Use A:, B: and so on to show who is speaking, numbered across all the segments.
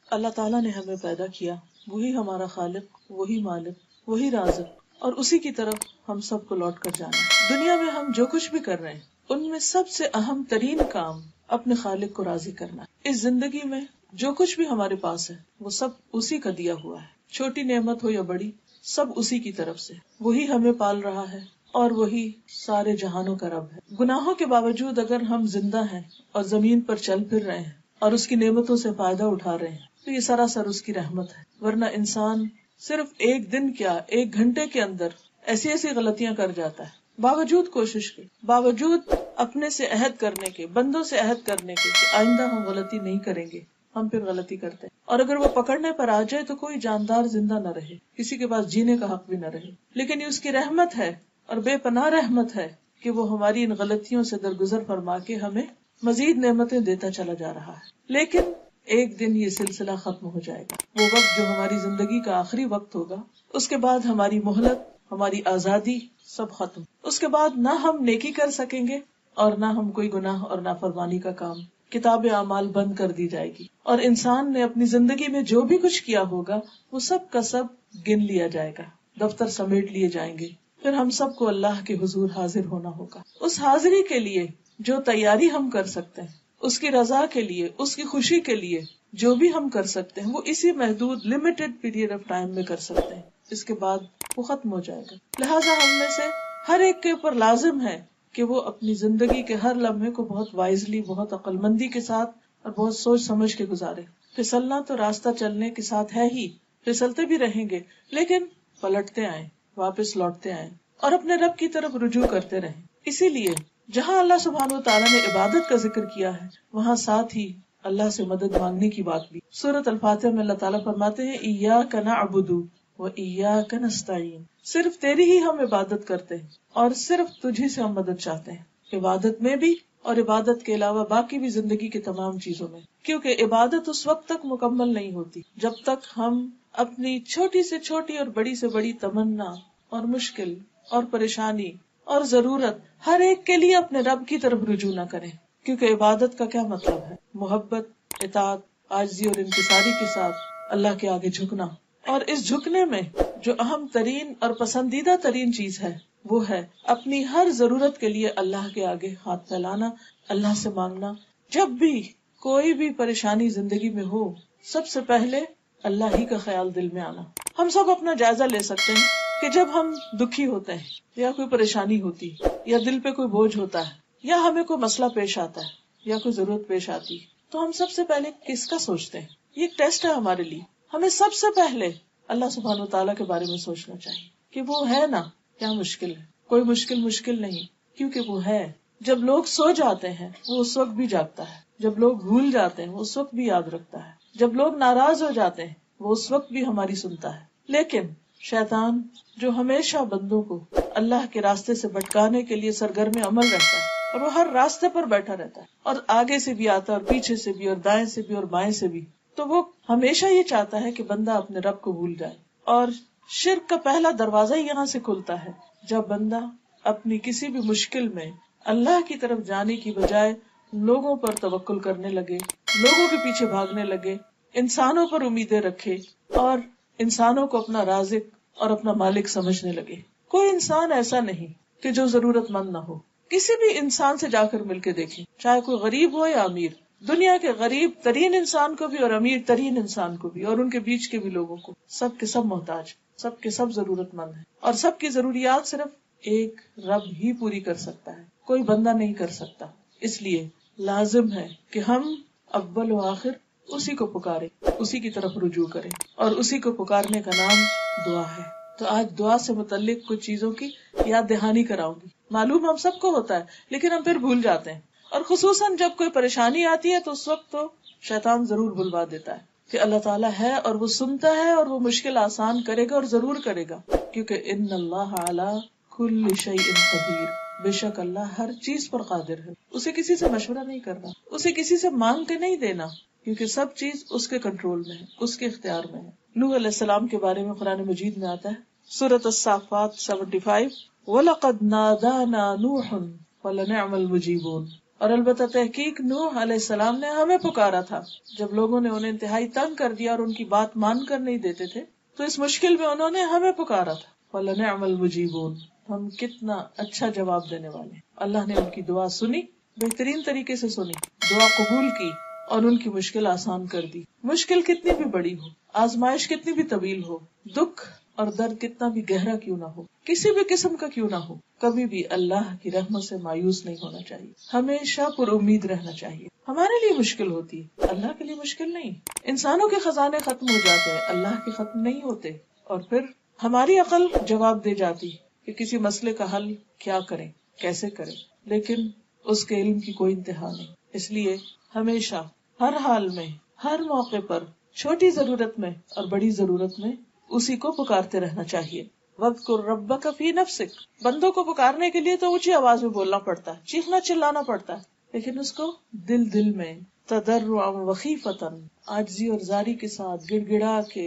A: اللہ تعالیٰ نے ہمیں پیدا کیا، وہی ہمارا خالق، وہی مالک، وہی رازق، اور اسی کی طرف ہم سب کو لوٹ کر جانا ہے۔ دنیا میں ہم جو کچھ بھی کر رہے ہیں ان میں سب سے اہم ترین کام اپنے خالق کو راضی کرنا ہے۔ اس زندگی میں جو کچھ بھی ہمارے پاس ہے وہ سب اسی کا دیا ہوا ہے، چھوٹی نعمت ہو یا بڑی، سب اسی کی طرف سے۔ وہی ہمیں پال رہا ہے اور وہی سارے جہانوں کا رب ہے۔ گناہوں کے باوجود اگر ہم زندہ ہیں اور زمین پر چل پھر رہے ہیں اور اس کی نعمتوں سے فائدہ اٹھا رہے ہیں تو یہ سراسر اس کی رحمت ہے، ورنہ انسان صرف ایک دن کیا 1 گھنٹے کے اندر ایسی ایسی غلطیاں کر جاتا ہے، باوجود کوشش کے، باوجود اپنے سے عہد کرنے کے، بندوں سے عہد کرنے کے کہ آئندہ ہم غلطی نہیں کریں گے، ہم پھر غلطی کرتے ہیں۔ اور اگر وہ پکڑنے پر آ جائے تو کوئی جاندار زندہ نہ رہے، کسی کے پاس جینے کا حق بھی نہ رہے، لیکن یہ اس کی رحمت ہے اور بے پناہ رحمت ہے کہ وہ ہماری ان غلطیوں سے درگزر فرما کے ہمیں مزید نعمتیں دیتا چلا جا رہا ہے۔ لیکن ایک دن یہ سلسلہ ختم ہو جائے گا، وہ وقت جو ہماری زندگی کا آخری وقت ہوگا، اس کے بعد ہماری مہلت، ہماری آزادی سب ختم۔ اس کے بعد نہ ہم نیکی کر سکیں گے اور نہ ہم کوئی گناہ اور نافرمانی کا کام۔ کتاب اعمال بند کر دی جائے گی اور انسان نے اپنی زندگی میں جو بھی کچھ کیا ہوگا وہ سب کا سب گن لیا جائے گا، دفتر سمیٹ لیے جائیں گے۔ پھر ہم سب کو اللہ کے حضور حاضر ہونا ہوگا۔ اس حاضری کے لیے جو تیاری ہم کر سکتے ہیں، اس کی رضا کے لیے، اس کی خوشی کے لیے جو بھی ہم کر سکتے ہیں وہ اسی محدود لمیٹڈ پیریڈ آف ٹائم میں کر سکتے ہیں، اس کے بعد وہ ختم ہو جائے گا۔ لہٰذا ہم میں سے ہر ایک کے اوپر لازم ہے کہ وہ اپنی زندگی کے ہر لمحے کو بہت وائزلی، بہت عقل مندی کے ساتھ اور بہت سوچ سمجھ کے گزارے۔ پھسلنا تو راستہ چلنے کے ساتھ ہے ہی، پھسلتے بھی رہیں گے، لیکن پلٹتے آئیں، واپس لوٹتے آئیں اور اپنے رب کی طرف رجوع کرتے رہیں۔ اسی لیے جہاں اللہ سبحانہ و تعالیٰ نے عبادت کا ذکر کیا ہے وہاں ساتھ ہی اللہ سے مدد مانگنے کی بات بھی۔ سورۃ الفاتحہ میں اللہ تعالیٰ فرماتے ہیں ایاک نعبد و ایاک نستعین، صرف تیری ہی ہم عبادت کرتے ہیں اور صرف تجھی سے ہم مدد چاہتے ہیں، عبادت میں بھی اور عبادت کے علاوہ باقی بھی زندگی کی تمام چیزوں میں، کیونکہ عبادت اس وقت تک مکمل نہیں ہوتی جب تک ہم اپنی چھوٹی سے چھوٹی اور بڑی سے بڑی تمنا اور مشکل اور پریشانی اور ضرورت ہر ایک کے لیے اپنے رب کی طرف رجوع نہ کریں۔ کیونکہ عبادت کا کیا مطلب ہے؟ محبت، اطاعت، عاجزی اور انکساری کے ساتھ اللہ کے آگے جھکنا، اور اس جھکنے میں جو اہم ترین اور پسندیدہ ترین چیز ہے وہ ہے اپنی ہر ضرورت کے لیے اللہ کے آگے ہاتھ پھیلانا، اللہ سے مانگنا۔ جب بھی کوئی بھی پریشانی زندگی میں ہو سب سے پہلے اللہ ہی کا خیال دل میں آنا۔ ہم سب اپنا جائزہ لے سکتے ہیں کہ جب ہم دکھی ہوتے ہیں یا کوئی پریشانی ہوتی یا دل پہ کوئی بوجھ ہوتا ہے یا ہمیں کوئی مسئلہ پیش آتا ہے یا کوئی ضرورت پیش آتی تو ہم سب سے پہلے کس کا سوچتے ہیں؟ یہ ایک ٹیسٹ ہے ہمارے لیے۔ ہمیں سب سے پہلے اللہ سبحانہ وتعالیٰ کے بارے میں سوچنا چاہیے کہ وہ ہے نا، کیا مشکل ہے؟ کوئی مشکل نہیں، کیونکہ وہ ہے۔ جب لوگ سو جاتے ہیں وہ اس وقت بھی جاگتا ہے، جب لوگ بھول جاتے ہیں وہ اس وقت بھی یاد رکھتا ہے، جب لوگ ناراض ہو جاتے ہیں وہ اس وقت بھی ہماری سنتا ہے۔ لیکن شیطان جو ہمیشہ بندوں کو اللہ کے راستے سے بھٹکانے کے لیے سرگرم عمل رہتا ہے اور وہ ہر راستے پر بیٹھا رہتا ہے اور آگے سے بھی آتا ہے اور پیچھے سے بھی اور دائیں سے بھی اور بائیں سے بھی، تو وہ ہمیشہ یہ چاہتا ہے کہ بندہ اپنے رب کو بھول جائے۔ اور شرک کا پہلا دروازہ ہی یہاں سے کھلتا ہے جب بندہ اپنی کسی بھی مشکل میں اللہ کی طرف جانے کی بجائے لوگوں پر توکل کرنے لگے، لوگوں کے پیچھے بھاگنے لگے، انسانوں پر امیدیں رکھے اور انسانوں کو اپنا رازق اور اپنا مالک سمجھنے لگے۔ کوئی انسان ایسا نہیں کہ جو ضرورت مند نہ ہو۔ کسی بھی انسان سے جا کر مل کے دیکھیں، چاہے کوئی غریب ہو یا امیر، دنیا کے غریب ترین انسان کو بھی اور امیر ترین انسان کو بھی اور ان کے بیچ کے بھی لوگوں کو، سب کے سب محتاج، سب کے سب ضرورت مند ہیں اور سب کی ضروریات صرف ایک رب ہی پوری کر سکتا ہے، کوئی بندہ نہیں کر سکتا۔ اس لیے لازم ہے کہ ہم اول و آخر اسی کو پکارے، اسی کی طرف رجوع کریں، اور اسی کو پکارنے کا نام دعا ہے۔ تو آج دعا سے متعلق کچھ چیزوں کی یاد دہانی کراؤں گی۔ معلوم ہم سب کو ہوتا ہے لیکن ہم پھر بھول جاتے ہیں، اور خصوصاً جب کوئی پریشانی آتی ہے تو اس وقت تو شیطان ضرور بھلوا دیتا ہے کہ اللہ تعالیٰ ہے اور وہ سنتا ہے اور وہ مشکل آسان کرے گا اور ضرور کرے گا، کیونکہ ان اللہ علی کل شیء قدیر، بے شک اللہ ہر چیز پر قادر ہے۔ اسے کسی سے مشورہ نہیں کرنا، اسے کسی سے مانگ کے نہیں دینا، کیونکہ سب چیز اس کے کنٹرول میں ہے، اس کے اختیار میں ہے۔ نوح علیہ السلام کے بارے میں قرآن مجید میں آتا ہے، سورۃ الصافات 75، وَلَقَدْ نَادَانَا نُوحٌ وَلَنِعْمَ الْمُجِيبُونَ، اور البتہ تحقیق نوح علیہ السلام نے ہمیں پکارا تھا جب لوگوں نے انہیں انتہائی تنگ کر دیا اور ان کی بات مان کر نہیں دیتے تھے، تو اس مشکل میں انہوں نے ہمیں پکارا تھا. وَلَنِعْمَ الْمُجِيبُونَ، ہم کتنا اچھا جواب دینے والے ہیں. اللہ نے ان کی دعا سنی، بہترین طریقے سے سنی، دعا قبول کی اور ان کی مشکل آسان کر دی. مشکل کتنی بھی بڑی ہو، آزمائش کتنی بھی طویل ہو، دکھ اور درد کتنا بھی گہرا کیوں نہ ہو، کسی بھی قسم کا کیوں نہ ہو، کبھی بھی اللہ کی رحمت سے مایوس نہیں ہونا چاہیے، ہمیشہ پر امید رہنا چاہیے. ہمارے لیے مشکل ہوتی ہے، اللہ کے لیے مشکل نہیں. انسانوں کے خزانے ختم ہو جاتے ہیں، اللہ کے ختم نہیں ہوتے. اور پھر ہماری عقل جواب دے جاتی کہ کسی مسئلے کا حل کیا کریں، کیسے کریں، لیکن اس کے علم کی کوئی انتہا نہیں. اس لیے ہمیشہ، ہر حال میں، ہر موقع پر، چھوٹی ضرورت میں اور بڑی ضرورت میں اسی کو پکارتے رہنا چاہیے. وَاذْكُرْ رَبَّكَ فِي نَفْسِكَ، بندوں کو پکارنے کے لیے تو اونچی آواز میں بولنا پڑتا ہے، چیخنا چلانا پڑتا ہے، لیکن اس کو دل دل میں تضرعا وخیفۃ، عاجزی اور زاری کے ساتھ، گڑ گڑا کے،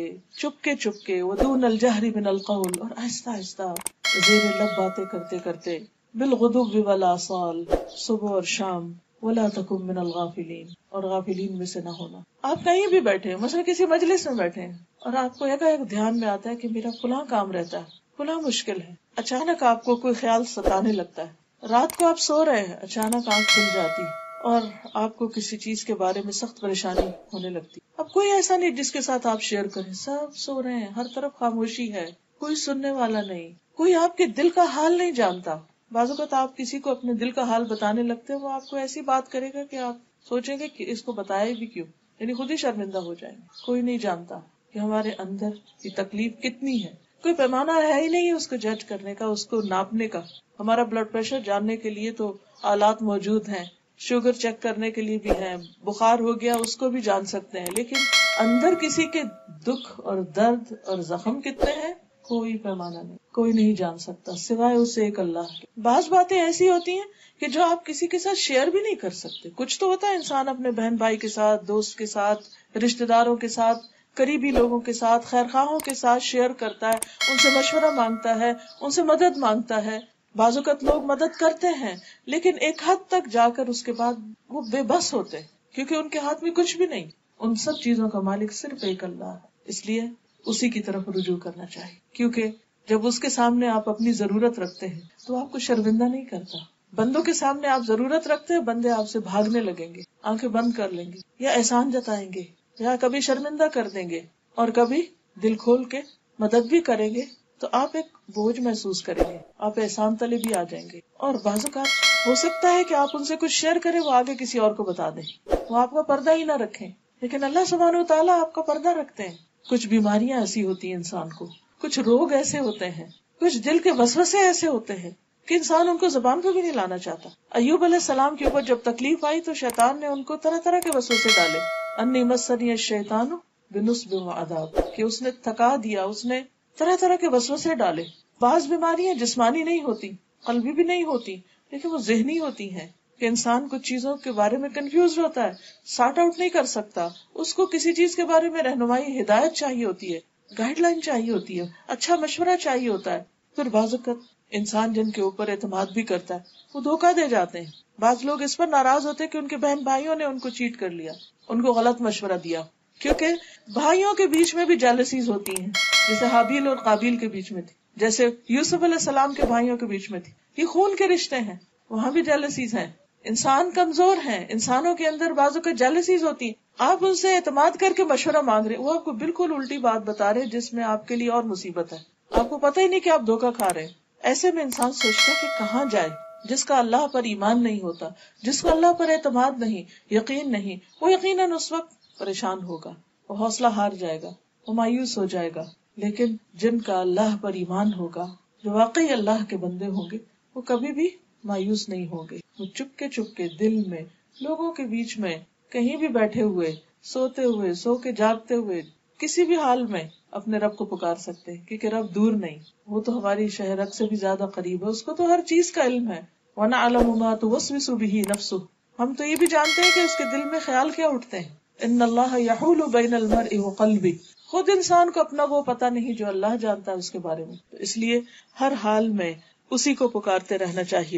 A: چپ کے ودون الجہر من القول، اور آہستہ آہستہ زیر لب باتیں کرتے کرتے، بالغدو والآصال، صبح اور شام، ولا تکن من الغافلین، اور غافلین میں سے نہ ہونا. آپ کہیں بھی بیٹھے ہیں، مثلا کسی مجلس میں بیٹھے ہیں اور آپ کو ایک دھیان میں آتا ہے کہ میرا فلاں کام رہتا ہے، فلاں مشکل ہے، اچانک آپ کو کوئی خیال ستانے لگتا ہے. رات کو آپ سو رہے ہیں، اچانک آنکھ کھل جاتی اور آپ کو کسی چیز کے بارے میں سخت پریشانی ہونے لگتی. اب کوئی ایسا نہیں جس کے ساتھ آپ شیئر کریں، سب سو رہے ہیں، ہر طرف خاموشی ہے، کوئی سننے والا نہیں، کوئی آپ کے دل کا حال نہیں جانتا. بعض اوقات آپ کسی کو اپنے دل کا حال بتانے لگتے ہیں، وہ آپ کو ایسی بات کرے گا کہ آپ سوچیں گے کہ اس کو بتایا بھی کیوں، یعنی خود ہی شرمندہ ہو جائیں گے. کوئی نہیں جانتا کہ ہمارے اندر یہ تکلیف کتنی ہے. کوئی پیمانہ ہے ہی نہیں اس کو جج کرنے کا، اس کو ناپنے کا. ہمارا بلڈ پریشر جاننے کے لیے تو آلات موجود ہیں، شوگر چیک کرنے کے لیے بھی ہیں، بخار ہو گیا اس کو بھی جان سکتے ہیں، لیکن اندر کسی کے دکھ اور درد اور زخم کتنے ہیں کوئی پیمانہ نہیں، کوئی نہیں جان سکتا سوائے اس ایک اللہ کے. بعض باتیں ایسی ہوتی ہیں کہ جو آپ کسی کے ساتھ شیئر بھی نہیں کر سکتے. کچھ تو ہوتا ہے انسان اپنے بہن بھائی کے ساتھ، دوست کے ساتھ، رشتہ داروں کے ساتھ، قریبی لوگوں کے ساتھ، خیر خواہوں کے ساتھ شیئر کرتا ہے، ان سے مشورہ مانگتا ہے، ان سے مدد مانگتا ہے. بعض اوقات لوگ مدد کرتے ہیں لیکن ایک حد تک جا کر اس کے بعد وہ بے بس ہوتے ہیں کیونکہ ان کے ہاتھ میں کچھ بھی نہیں. ان سب چیزوں کا مالک صرف ایک اللہ ہے. اس لیے اسی کی طرف رجوع کرنا چاہیے، کیونکہ جب اس کے سامنے آپ اپنی ضرورت رکھتے ہیں تو آپ کو شرمندہ نہیں کرتا. بندوں کے سامنے آپ ضرورت رکھتے ہیں، بندے آپ سے بھاگنے لگیں گے، آنکھیں بند کر لیں گے، یا احسان جتائیں گے، یا کبھی شرمندہ کر دیں گے، اور کبھی دل کھول کے مدد بھی کریں گے تو آپ ایک بوجھ محسوس کریں گے، آپ احسان تلے بھی آ جائیں گے. اور بعض اوقات ہو سکتا ہے کہ آپ ان سے کچھ شیئر کریں، وہ آگے کسی اور کو بتا دیں، وہ آپ کا پردہ ہی نہ رکھیں، لیکن اللہ سبحانہ و تعالیٰ آپ کا پردہ رکھتے ہیں. کچھ بیماریاں ایسی ہوتی ہیں انسان کو، کچھ روگ ایسے ہوتے ہیں، کچھ دل کے وسوسے ایسے ہوتے ہیں کہ انسان ان کو زبان پہ بھی نہیں لانا چاہتا. ایوب علیہ السلام کے اوپر جب تکلیف آئی تو شیطان نے ان کو طرح طرح کے وسوسے ڈالے. انی مسنی الشیطان بنصب وعذاب، کہ اس نے تھکا دیا، اس نے طرح طرح کے وسوسے ڈالے. بعض بیماریاں جسمانی نہیں ہوتی، قلبی بھی نہیں ہوتی، لیکن وہ ذہنی ہوتی ہیں کہ انسان کچھ چیزوں کے بارے میں کنفیوز ہوتا ہے، سارٹ آؤٹ نہیں کر سکتا. اس کو کسی چیز کے بارے میں رہنمائی، ہدایت چاہیے ہوتی ہے، گائیڈ لائن چاہیے ہوتی ہے، اچھا مشورہ چاہیے ہوتا ہے. پھر بعض اوقات انسان جن کے اوپر اعتماد بھی کرتا ہے وہ دھوکہ دے جاتے ہیں. بعض لوگ اس پر ناراض ہوتے ہیں کہ ان کے بہن بھائیوں نے ان کو چیٹ کر لیا، ان کو غلط مشورہ دیا، کیونکہ بھائیوں کے بیچ میں بھی جیلسیز ہوتی ہیں، جیسے حابیل اور قابیل کے بیچ میں تھی، جیسے یوسف علیہ السلام کے بھائیوں کے بیچ میں تھی. یہ خون کے رشتے ہیں، وہاں بھی جیلسیز ہیں. انسان کمزور ہیں، انسانوں کے اندر بعضوں کا جیلسیز ہوتی ہے. آپ ان سے اعتماد کر کے مشورہ مانگ رہے، وہ آپ کو بالکل الٹی بات بتا رہے جس میں آپ کے لیے اور مصیبت ہے، آپ کو پتہ ہی نہیں کہ آپ دھوکہ کھا رہے ہیں. ایسے میں انسان سوچتا ہے کہ کہاں جائے. جس کا اللہ پر ایمان نہیں ہوتا، جس کو اللہ پر اعتماد نہیں، یقین نہیں، وہ یقیناً اس وقت پریشان ہوگا، وہ حوصلہ ہار جائے گا، وہ مایوس ہو جائے گا. لیکن جن کا اللہ پر ایمان ہوگا، جو واقعی اللہ کے بندے ہوں گے، وہ کبھی بھی مایوس نہیں ہوں گے. وہ چپ کے دل میں، لوگوں کے بیچ میں، کہیں بھی بیٹھے ہوئے، سوتے ہوئے، سو کے جاگتے ہوئے، کسی بھی حال میں اپنے رب کو پکار سکتے ہیں، کیونکہ رب دور نہیں، وہ تو ہماری شہرک سے بھی زیادہ قریب ہے، اس کو تو ہر چیز کا علم ہے. وَنَعْلَمُ مَا تُوَسْوِسُ بِهِ نَفْسُهُ، ہم تو یہ بھی جانتے ہیں کہ اس کے دل میں خیال کیا اٹھتے ہیں. إِنَّ اللَّهَ يَحُولُ بَيْنَ الْمَرْءِ وَقَلْبِهِ، خود انسان کو اپنا وہ پتہ نہیں جو اللہ جانتا ہے اس کے بارے میں. تو اس لیے ہر حال میں اسی کو پکارتے رہنا چاہیے.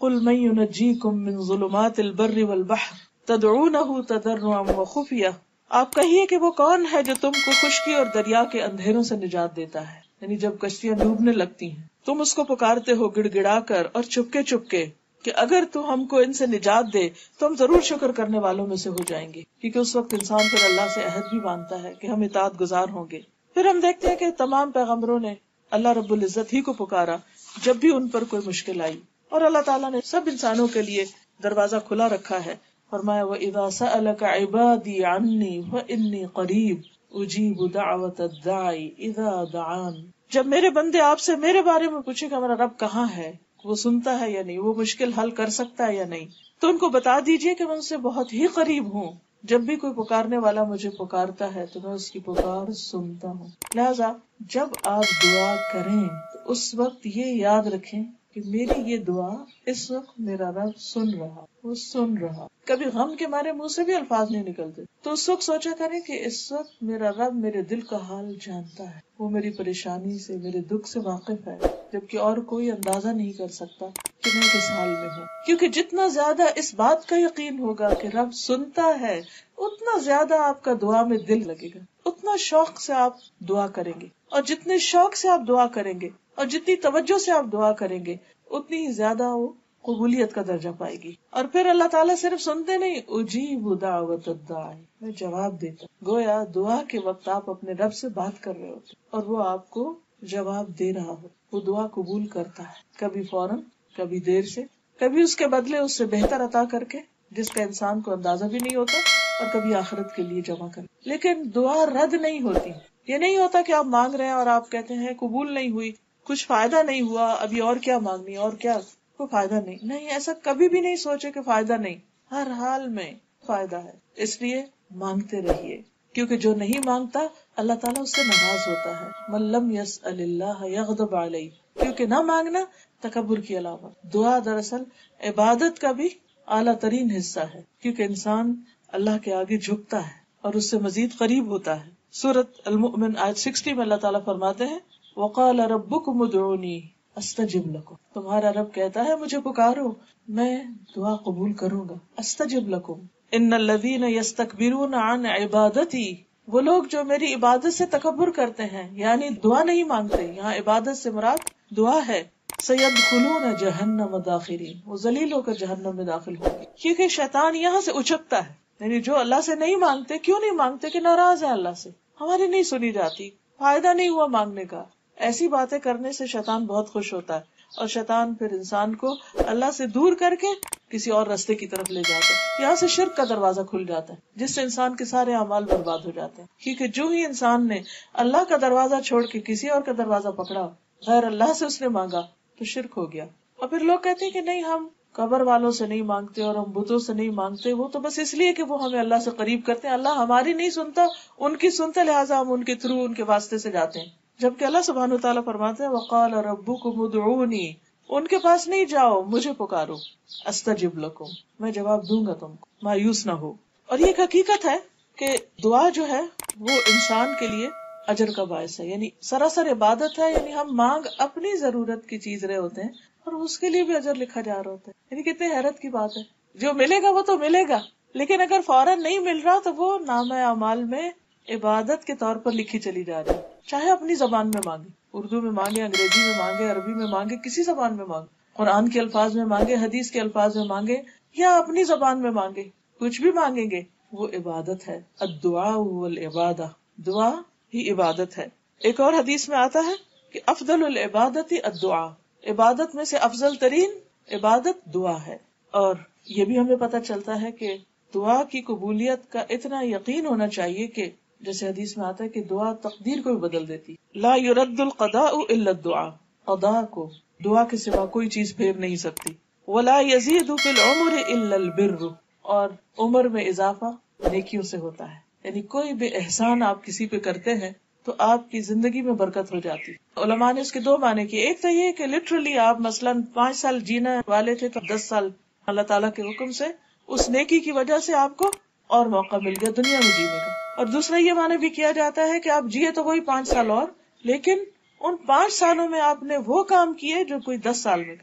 A: قل من ينجيكم من ظلمات البر والبحر تدعونه تضرعا وخفية. آپ کہیے کہ وہ کون ہے جو تم کو خشکی اور دریا کے اندھیروں سے نجات دیتا ہے. یعنی جب کشتیاں ڈوبنے لگتی ہیں تم اس کو پکارتے ہو گڑ گڑا کر اور چپکے چپکے کہ اگر تو ہم کو ان سے نجات دے تو ہم ضرور شکر کرنے والوں میں سے ہو جائیں گے. کیونکہ اس وقت انسان پھر اللہ سے عہد بھی مانتا ہے کہ ہم اطاعت گزار ہوں گے. پھر ہم دیکھتے ہیں کہ تمام پیغمبروں نے اللہ رب العزت ہی کو پکارا جب بھی ان پر کوئی مشکل آئی، اور اللہ تعالیٰ نے سب انسانوں کے لیے دروازہ کھلا رکھا ہے. فرمایا وَإِذَا سَأَلَكَ عِبَادِي عَنِّي فَإِنِّي قَرِيبٌ أُجِيبُ دَعْوَةَ الدَّاعِ إِذَا دَعَانِ. جب میرے بندے آپ سے میرے بارے میں پوچھے کہ ہمارا رب کہاں ہے، وہ سنتا ہے یا نہیں، وہ مشکل حل کر سکتا ہے یا نہیں، تو ان کو بتا دیجئے کہ میں ان سے بہت ہی قریب ہوں. جب بھی کوئی پکارنے والا مجھے پکارتا ہے تو میں اس کی پکار سنتا ہوں. لہذا جب آپ دعا کریں تو اس وقت یہ یاد رکھیں کہ میری یہ دعا اس وقت میرا رب سن رہا، وہ سن رہا. کبھی غم کے مارے منہ سے بھی الفاظ نہیں نکلتے تو اس وقت سوچا کریں کہ اس وقت میرا رب میرے دل کا حال جانتا ہے، وہ میری پریشانی سے، میرے دکھ سے واقف ہے، جبکہ اور کوئی اندازہ نہیں کر سکتا کہ میں کس حال میں ہوں. کیونکہ جتنا زیادہ اس بات کا یقین ہوگا کہ رب سنتا ہے، اتنا زیادہ آپ کا دعا میں دل لگے گا، اتنا شوق سے آپ دعا کریں گے. اور جتنے شوق سے آپ دعا کریں گے اور جتنی توجہ سے آپ دعا کریں گے اتنی ہی زیادہ وہ قبولیت کا درجہ پائے گی. اور پھر اللہ تعالیٰ صرف سنتے نہیں، اجیب دعوت الداعی، میں جواب دیتا. گویا دعا کے وقت آپ اپنے رب سے بات کر رہے ہوتے اور وہ آپ کو جواب دے رہا ہو. وہ دعا قبول کرتا ہے، کبھی فوراً، کبھی دیر سے، کبھی اس کے بدلے اس سے بہتر عطا کر کے جس کا انسان کو اندازہ بھی نہیں ہوتا، اور کبھی آخرت کے لیے جمع کر. لیکن دعا رد نہیں ہوتی. یہ نہیں ہوتا کہ آپ مانگ رہے ہیں اور آپ کہتے ہیں قبول نہیں ہوئی، کچھ فائدہ نہیں ہوا، ابھی اور کیا مانگنی، اور کیا، کوئی فائدہ نہیں. نہیں، ایسا کبھی بھی نہیں سوچے کہ فائدہ نہیں، ہر حال میں فائدہ ہے. اس لیے مانگتے رہیے، کیونکہ جو نہیں مانگتا اللہ تعالیٰ اس سے ناراض ہوتا ہے. من لم يسأل اللہ یغضب علیہ. کیونکہ نہ مانگنا تکبر کی علامت. دعا دراصل عبادت کا بھی اعلیٰ ترین حصہ ہے، کیونکہ انسان اللہ کے آگے جھکتا ہے اور اس سے مزید قریب ہوتا ہے. سورۃ المؤمن آیت 60 میں اللہ تعالیٰ فرماتے ہیں وقال ربکم ادعونی استجب لکم. تمہارا رب کہتا ہے مجھے پکارو، میں دعا قبول کروں گا. استجب لکم. ان الذین یستکبرون عن عبادتی. وہ لوگ جو میری عبادت سے تکبر کرتے ہیں، یعنی دعا نہیں مانگتے، یہاں عبادت سے مراد دعا ہے. سیدخلون جہنم داخرین. وہ ذلیل ہو کر جہنم میں داخل ہوں گے. کیونکہ شیطان یہاں سے اچکتا ہے، یعنی جو اللہ سے نہیں مانگتے. کیوں نہیں مانگتے؟ کہ ناراض ہے اللہ سے، ہماری نہیں سنی جاتی، فائدہ نہیں ہوا مانگنے کا. ایسی باتیں کرنے سے شیطان بہت خوش ہوتا ہے، اور شیطان پھر انسان کو اللہ سے دور کر کے کسی اور راستے کی طرف لے جاتا ہے. یہاں سے شرک کا دروازہ کھل جاتا ہے جس سے انسان کے سارے اعمال برباد ہو جاتے ہیں. کیونکہ جو ہی انسان نے اللہ کا دروازہ چھوڑ کے کسی اور کا دروازہ پکڑا، غیر اللہ سے اس نے مانگا، تو شرک ہو گیا. اور پھر لوگ کہتے ہیں کہ نہیں، ہم قبر والوں سے نہیں مانگتے اور ہم بتوں سے نہیں مانگتے، وہ تو بس اس لیے کہ وہ ہمیں اللہ سے قریب کرتے ہیں. اللہ ہماری نہیں سنتا، ان کی سنتا، لہٰذا ہم ان کے تھرو، ان کے واسطے سے جاتے ہیں. جبکہ اللہ سبحانہ وتعالیٰ فرماتے ہیں وقال ربکم ادعونی. ان کے پاس نہیں جاؤ، مجھے پکارو. استجب لکم، میں جواب دوں گا تم کو. مایوس نہ ہو. اور یہ ایک حقیقت ہے کہ دعا جو ہے وہ انسان کے لیے اجر کا باعث ہے. یعنی سراسر عبادت ہے، یعنی ہم مانگ اپنی ضرورت کی چیز رہے ہوتے ہیں اور اس کے لیے بھی اجر لکھا جا رہا ہوتا ہے. یعنی کتنے حیرت کی بات ہے. جو ملے گا وہ تو ملے گا، لیکن اگر فوراً نہیں مل رہا تو وہ نامہ اعمال میں عبادت کے طور پر لکھی چلی جا رہی ہے. چاہے اپنی زبان میں مانگے، اردو میں مانگے، انگریزی میں مانگے، عربی میں مانگے، کسی زبان میں مانگے، قرآن کے الفاظ میں مانگے، حدیث کے الفاظ میں مانگے، یا اپنی زبان میں مانگے، کچھ بھی مانگیں گے وہ عبادت ہے. الدعاء والعبادہ، دعا ہی عبادت ہے. ایک اور حدیث میں آتا ہے کہ افضل العبادت الدعاء. عبادت میں سے افضل ترین عبادت دعا ہے. اور یہ بھی ہمیں پتہ چلتا ہے کہ دعا کی قبولیت کا اتنا یقین ہونا چاہیے کہ جیسے حدیث میں آتا ہے کہ دعا تقدیر کو بھی بدل دیتی. لا يرد القضاء الا الدعاء. قضاء کو دعا کے سوا کوئی چیز پھیر نہیں سکتی. ولا يزيد في العمر الا البر. اور عمر میں اضافہ نیکیوں سے ہوتا ہے. یعنی کوئی بھی احسان آپ کسی پہ کرتے ہیں تو آپ کی زندگی میں برکت ہو جاتی. علماء نے اس کے دو معنی کیے. ایک تو یہ کہ لٹرلی آپ مثلاً 5 سال جینا والے تھے تو 10 سال اللہ تعالیٰ کے حکم سے اس نیکی کی وجہ سے آپ کو اور موقع مل گیا دنیا میں جینے کا. اور دوسرا یہ معنی بھی کیا جاتا ہے کہ آپ جیے تو وہی 5 سال اور، لیکن ان 5 سالوں میں آپ نے وہ کام کیے جو کوئی 10 سال میں کرے.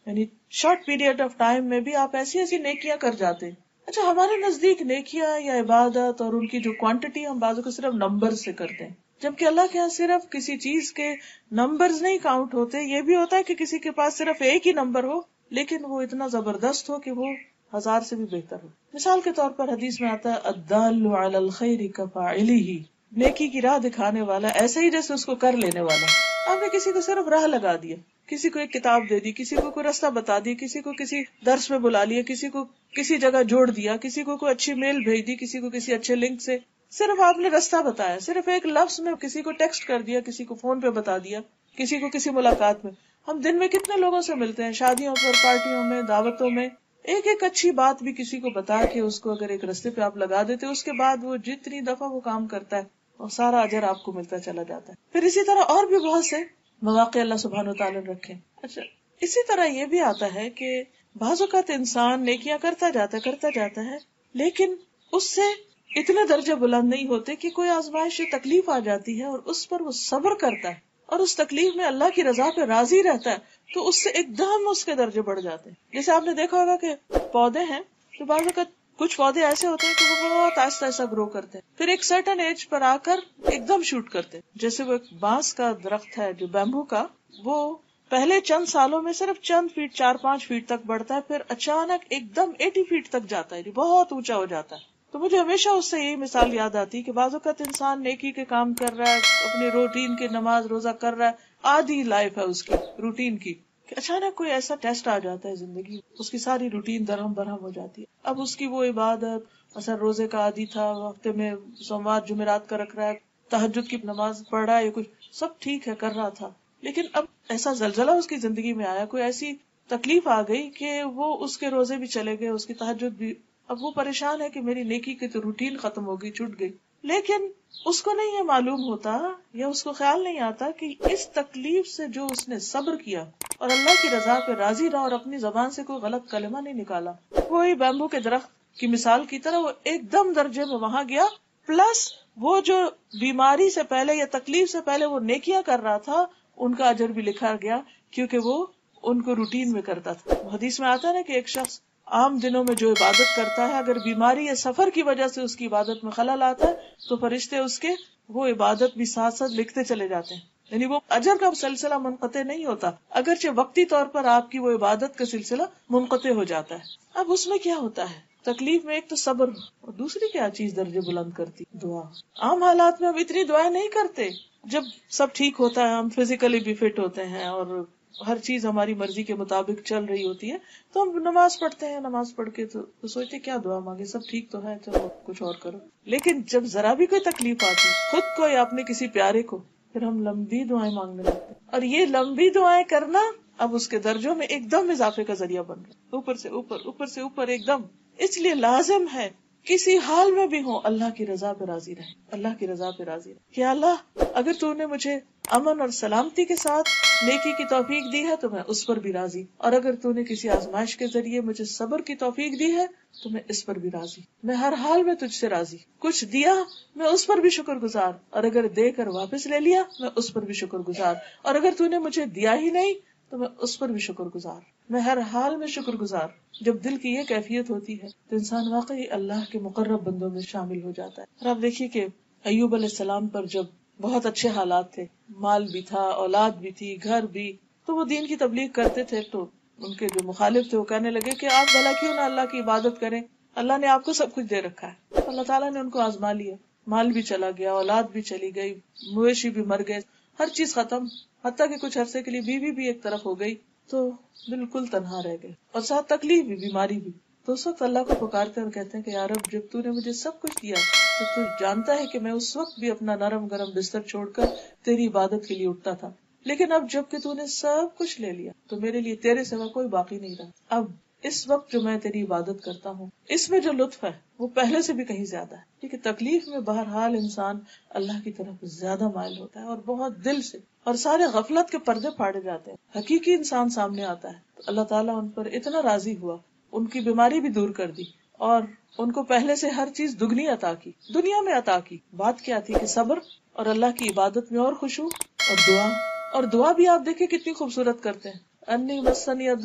A: یعنی شارٹ پیریڈ آف ٹائم میں بھی آپ ایسی ایسی نیکیاں کر جاتے ہیں. اچھا، ہمارے نزدیک نیکیاں یا عبادت اور ان کی جو کوانٹٹی ہم بعضوں کو صرف نمبر سے کرتے ہیں، جبکہ اللہ کے یہاں صرف کسی چیز کے نمبرز نہیں کاؤنٹ ہوتے. یہ بھی ہوتا ہے کہ کسی کے پاس صرف ایک ہی نمبر ہو لیکن وہ اتنا زبردست ہو کہ وہ 1000 سے بھی بہتر ہو. مثال کے طور پر حدیث میں آتا ہے الدال علی الخیر کفاعلہ، نیکی کی راہ دکھانے والا ایسے ہی جیسے اس کو کر لینے والا. آپ نے کسی کو صرف راہ لگا دیا، کسی کو ایک کتاب دے دی، کسی کو کوئی راستہ بتا دی، کسی کو کسی درس میں بلا لیا، کسی کو کسی جگہ جوڑ دیا، کسی کو کوئی اچھی میل بھیج دی، کسی کو کسی اچھے لنک سے، صرف آپ نے راستہ بتایا، صرف ایک لفظ میں کسی کو ٹیکسٹ کر دیا، کسی کو فون پہ بتا دیا، کسی کو کسی ملاقات میں. ہم دن میں کتنے لوگوں سے ملتے ہیں، شادیوں پر، پارٹیوں میں، دعوتوں میں. ایک ایک اچھی بات بھی کسی کو بتا کے اس کو اگر ایک راستے پہ آپ لگا دیتے، اس کے بعد وہ جتنی دفعہ وہ کام کرتا ہے اور سارا اجر آپ کو ملتا چلا جاتا ہے. پھر اسی طرح اور بھی بہت سے مواقع اللہ سبحانہ وتعالی نے رکھے. اچھا، اسی طرح یہ بھی آتا ہے کہ بعض اوقات انسان نیکیاں کرتا جاتا ہے لیکن اس سے اتنے درجے بلند نہیں ہوتے کہ کوئی آزمائش تکلیف آ جاتی ہے اور اس پر وہ صبر کرتا ہے اور اس تکلیف میں اللہ کی رضا پہ راضی رہتا ہے تو اس سے ایک دم اس کے درجے بڑھ جاتے ہیں. جیسے آپ نے دیکھا ہوگا کہ پودے ہیں تو بعض اوقات کچھ پودے ایسے ہوتے ہیں کہ وہ بہت آہستہ آہستہ گرو کرتے ہیں، پھر ایک سرٹن ایج پر آ کر ایک دم شوٹ کرتے ہیں. جیسے وہ ایک بانس کا درخت ہے جو بیمبو کا، وہ پہلے چند سالوں میں صرف چند فیٹ، 4-5 فیٹ تک بڑھتا ہے، پھر اچانک ایک دم 80 فیٹ تک جاتا ہے، بہت اونچا ہو جاتا ہے. تو مجھے ہمیشہ اس سے یہی مثال یاد آتی کہ بعض اوقات انسان نیکی کے کام کر رہا ہے، اپنی روٹین کی نماز روزہ کر رہا ہے، آدھی لائف ہے اس کی روٹین کی، کہ اچانک کوئی ایسا ٹیسٹ آ جاتا ہے زندگی، اس کی ساری روٹین درہم برہم ہو جاتی ہے. اب اس کی وہ عبادت، مثلا روزے کا عادی تھا، ہفتے میں سوموار جمعرات کا رکھ رہا ہے، تہجد کی نماز پڑھ رہا ہے، کچھ سب ٹھیک ہے کر رہا تھا، لیکن اب ایسا زلزلہ اس کی زندگی میں آیا، کوئی ایسی تکلیف آ گئی کہ وہ اس کے روزے بھی چلے گئے، اس کی تہجد بھی. اب وہ پریشان ہے کہ میری نیکی کی تو روٹین ختم ہو گئی، چھوٹ گئی. لیکن اس کو نہیں یہ معلوم ہوتا یا اس کو خیال نہیں آتا کہ اس تکلیف سے جو اس نے صبر کیا اور اللہ کی رضا پہ راضی رہا اور اپنی زبان سے کوئی غلط کلمہ نہیں نکالا، وہی بیمبو کے درخت کی مثال کی طرح وہ ایک دم درجے میں وہاں گیا. پلس وہ جو بیماری سے پہلے یا تکلیف سے پہلے وہ نیکیاں کر رہا تھا ان کا اجر بھی لکھا گیا، کیونکہ وہ ان کو روٹین میں کرتا تھا. حدیث میں آتا ہے نا کہ ایک شخص عام دنوں میں جو عبادت کرتا ہے، اگر بیماری یا سفر کی وجہ سے اس کی عبادت میں خلل آتا ہے تو فرشتے اس کے وہ عبادت بھی ساتھ ساتھ لکھتے چلے جاتے ہیں. یعنی وہ اجر کا سلسلہ منقطع نہیں ہوتا، اگرچہ وقتی طور پر آپ کی وہ عبادت کا سلسلہ منقطع ہو جاتا ہے. اب اس میں کیا ہوتا ہے، تکلیف میں ایک تو صبر اور دوسری کیا چیز درجے بلند کرتی، دعا. عام حالات میں ہم اتنی دعائیں نہیں کرتے، جب سب ٹھیک ہوتا ہے، ہم فزیکلی بھی فٹ ہوتے ہیں اور ہر چیز ہماری مرضی کے مطابق چل رہی ہوتی ہے تو ہم نماز پڑھتے ہیں، نماز پڑھ کے تو سوچتے کیا دعا مانگے، سب ٹھیک تو ہے، چلو کچھ اور کرو. لیکن جب ذرا بھی کوئی تکلیف آتی خود کو یا اپنے کسی پیارے کو، پھر ہم لمبی دعائیں مانگنے لگتے ہیں، اور یہ لمبی دعائیں کرنا اب اس کے درجوں میں ایک دم اضافے کا ذریعہ بن رہا ہے، اوپر سے اوپر، اوپر سے اوپر ایک دم. اس لیے لازم ہے کسی حال میں بھی ہو اللہ کی رضا پہ راضی رہے، اللہ کی رضا پہ راضی رہے کہ اللہ اگر تو نے مجھے امن اور سلامتی کے ساتھ نیکی کی توفیق دی ہے تو میں اس پر بھی راضی، اور اگر تو نے کسی آزمائش کے ذریعے مجھے صبر کی توفیق دی ہے تو میں اس پر بھی راضی. میں ہر حال میں تجھ سے راضی، کچھ دیا میں اس پر بھی شکر گزار، اور اگر دے کر واپس لے لیا میں اس پر بھی شکر گزار، اور اگر تو نے مجھے دیا ہی نہیں تو میں اس پر بھی شکر گزار، میں ہر حال میں شکر گزار. جب دل کی یہ کیفیت ہوتی ہے تو انسان واقعی اللہ کے مقرب بندوں میں شامل ہو جاتا ہے. اور آپ دیکھیے کہ ایوب علیہ السلام پر جب بہت اچھے حالات تھے، مال بھی تھا، اولاد بھی تھی، گھر بھی، تو وہ دین کی تبلیغ کرتے تھے تو ان کے جو مخالف تھے وہ کہنے لگے کہ آپ بھلا کیوں نہ اللہ کی عبادت کریں، اللہ نے آپ کو سب کچھ دے رکھا ہے. اللہ تعالیٰ نے ان کو آزما لیا، مال بھی چلا گیا، اولاد بھی چلی گئی، مویشی بھی مر گئے، ہر چیز ختم، حتیٰ کہ کچھ عرصے کے لیے بیوی بھی ایک طرف ہو گئی تو بالکل تنہا رہ گئے، اور ساتھ تکلیف بھی، بیماری بھی. تو اس وقت اللہ کو پکارتے اور کہتے ہیں کہ یا رب جب تو نے مجھے سب کچھ دیا تو تو جانتا ہے کہ میں اس وقت بھی اپنا نرم گرم بستر چھوڑ کر تیری عبادت کے لیے اٹھتا تھا، لیکن اب جب کہ تو نے سب کچھ لے لیا تو میرے لیے تیرے سوا کوئی باقی نہیں رہا. اب اس وقت جو میں تیری عبادت کرتا ہوں اس میں جو لطف ہے وہ پہلے سے بھی کہیں زیادہ ہے، کیونکہ تکلیف میں بہرحال انسان اللہ کی طرف زیادہ مائل ہوتا ہے اور بہت دل سے، اور سارے غفلت کے پردے پھاڑے جاتے ہیں، حقیقی انسان سامنے آتا ہے. تو اللہ تعالیٰ ان پر اتنا راضی ہوا، ان کی بیماری بھی دور کر دی اور ان کو پہلے سے ہر چیز دگنی عطا کی، دنیا میں عطا کی. بات کیا تھی کہ صبر اور اللہ کی عبادت میں اور خشوع اور دعا. اور دعا بھی آپ دیکھیں کتنی خوبصورت کرتے ہیں، انی مسنی الضر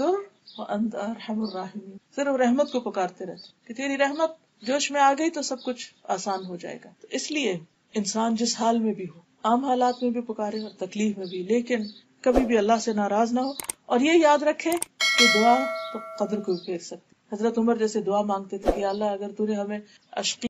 A: وانت ارحم الراحمین. صرف رحمت کو پکارتے رہتے کہ تیری رحمت جوش میں آ گئی تو سب کچھ آسان ہو جائے گا. تو اس لیے انسان جس حال میں بھی ہو، عام حالات میں بھی پکارے اور تکلیف میں بھی، لیکن کبھی بھی اللہ سے ناراض نہ ہو، اور یہ یاد رکھے کہ دعا تو قدر کو بھی پھیر سکتی. حضرت عمر جیسے دعا مانگتے تھے کہ اللہ اگر تو نے ہمیں اشقی